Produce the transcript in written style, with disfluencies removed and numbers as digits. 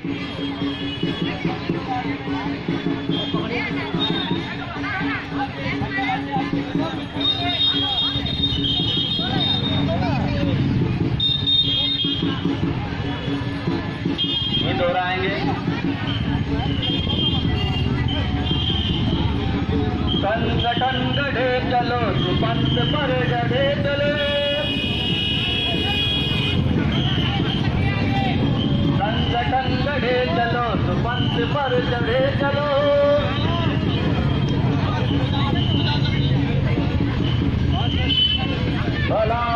दोहराएंगे। कंस कंगढ़े चलो सुपंथ पर गढ़े चले, कंस कंगढ़े चलो सुपंथ पर चढ़े चलो, भला